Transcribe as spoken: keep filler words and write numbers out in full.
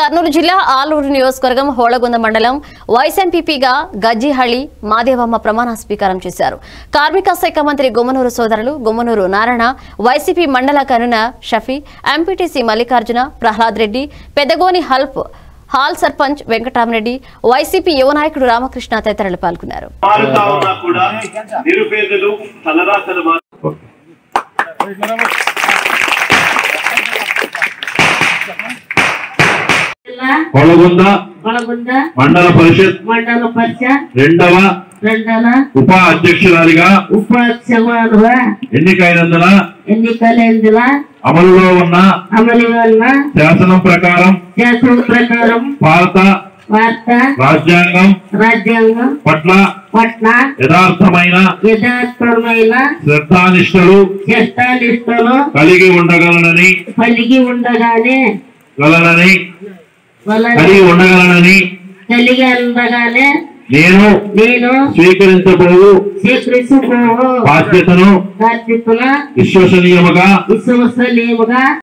కర్నూలు జిల్లా ఆలూరు నియోజకవర్గం హోళగొంద మండలం వైస్ ఎంపీపీగా గజ్జిహళ్లి మాదేవమ్మ ప్రమాణ స్వీకారం చేశారు. కార్మిక శాఖ మంత్రి గుమ్మనూరు సోదరులు గుమ్మనూరు నారాయణ, వైసీపీ మండల కన్వీనర్ షఫీ, ఎంపీటీసీ మల్లికార్జున, ప్రహ్లాద్ రెడ్డి, పెద్దగోని హల్ప్ హాల్ సర్పంచ్ వెంకటరామరెడ్డి, వైసీపీ యువ నాయకుడు రామకృష్ణ తదితరులు పాల్గొన్నారు. మండల పరిషత్ మండల పరిషత్ రెండవ రెండవ ఉప అధ్యక్షురాలిగా ఉపాధ్యక్షురాలుగా ఎన్నికైనందున ఎన్నికలైనందున అమలులో ఉన్న అమలులో ఉన్న శాసనం ప్రకారం శాసనం ప్రకారం భారత భారత రాజ్యాంగం రాజ్యాంగం పట్ల పట్ల యథార్థమైన యథార్థమైన శ్రద్ధానిష్టలు శ్రద్ధానిష్టలు కలిగి ఉండగలనని కలిగి ఉండగానే గలనని కలిగి ఉండగలనని కలిగి ఉండగానే నేను నేను స్వీకరించబోవు స్వీకరించబోవు బాధ్యతను బాధ్యతను విశ్వసనీయముగా విశ్వసనీయముగా